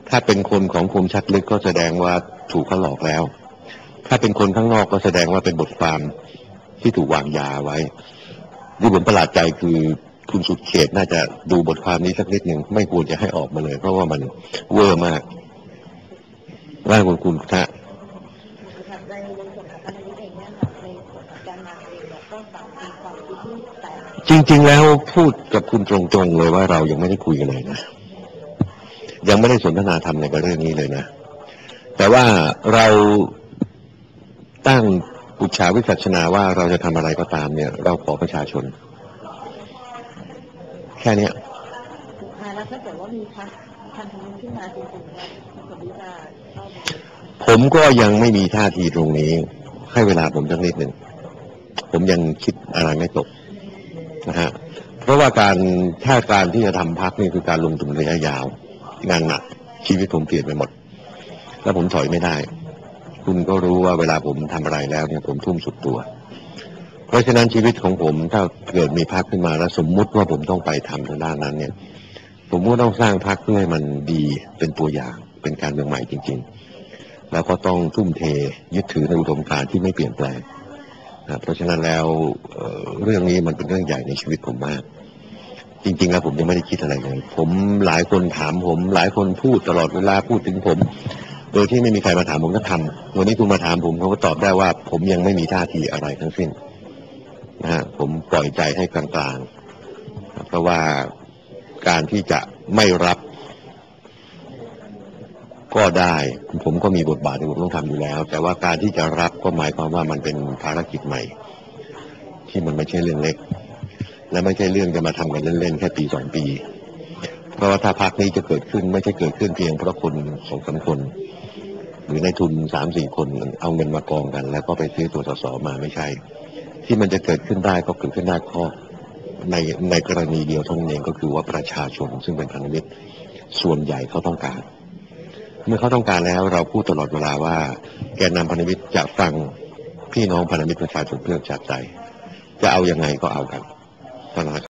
ถ้าเป็นคนของคมชัดลึกก็แสดงว่าถูกเขาหลอกแล้วถ้าเป็นคนข้างนอกก็แสดงว่าเป็นบทความที่ถูกวางยาไว้ที่ผมประหลาดใจคือคุณสุดเขตน่าจะดูบทความนี้สักนิดหนึ่งไม่ควรจะให้ออกมาเลยเพราะว่ามันเวอร์มากว่าคุณคะในส่วนของพันธมิตรเองเนี่ยค่ะในส่วนของการมาเองเนี่ยก็ต่างมีความคิดที่แตกจริงๆแล้วพูดกับคุณตรงๆเลยว่าเรายังไม่ได้คุยกันเลยนะยังไม่ได้สนทนาธรรมในเรื่องนี้เลยนะแต่ว่าเราตั้งอุชาวิสัชนาว่าเราจะทำอะไรก็ตามเนี่ยเราขอประชาชนแค่นี้แล้วถ้าเกิดว่ามีพันธมิตรขึ้นมาจริงๆเนี่ยคุณวิจารณ์ผมก็ยังไม่มีท่าทีตรงนี้ให้เวลาผมสักนิดหนึ่งผมยังคิดอะไรไม่ตกนะฮะเพราะว่าการที่จะทำพรรคนี่คือการลงทุนระยะยาวงานหนักชีวิตผมเปลี่ยนไปหมดแล้วผมถอยไม่ได้คุณก็รู้ว่าเวลาผมทำอะไรแล้วเนี่ยผมทุ่มสุดตัวเพราะฉะนั้นชีวิตของผมถ้าเกิดมีพรรคขึ้นมาแล้วสมมุติว่าผมต้องไปทำทางด้านนั้นเนี่ยผมก็ต้องสร้างพรรคเพื่อให้มันดีเป็นตัวอย่างเป็นการเมืองใหม่จริงๆแล้วก็ต้องทุ่มเทยึดถือในอุดมการณ์ที่ไม่เปลี่ยนแปลงนะเพราะฉะนั้นแล้วเรื่องนี้มันเป็นเรื่องใหญ่ในชีวิตผมมากจริงๆแล้วผมยังไม่ได้คิดอะไรเลยผมหลายคนถามผมหลายคนพูดตลอดเวลาพูดถึงผมโดยที่ไม่มีใครมาถามผมก็ทำวันนี้คุณมาถามผมเขาก็ตอบได้ว่าผมยังไม่มีท่าทีอะไรทั้งสิ้นนะฮะผมปล่อยใจให้กลางๆเพราะว่าการที่จะไม่รับก็ได้ผมก็มีบทบาทที่ผมต้องทำอยู่แล้วแต่ว่าการที่จะรับก็หมายความว่ามันเป็นภารกิจใหม่ที่มันไม่ใช่เรื่องเล็กและไม่ใช่เรื่องจะมาทำกันเล่นๆแค่ปี2 ปีเพราะว่าถ้าพรรคนี้จะเกิดขึ้นไม่ใช่เกิดขึ้นเพียงเพราะคน2-3 คนหรือในทุน3-4 คนเอาเงินมากองกันแล้วก็ไปซื้อตัวสสมาไม่ใช่ที่มันจะเกิดขึ้นได้ก็เกิดขึ้นได้ข้อในกรณีเดียวเท่านั้นเองก็คือว่าประชาชนซึ่งเป็นพันธมิตรส่วนใหญ่เขาต้องการเมื่อเขาต้องการแล้วเราพูดตลอดเวลาว่าแกนนำพันธมิตรจะฟังพี่น้องพันธมิตรประชาชนเพื่อจากใจจะเอายังไงก็เอากันนะครับ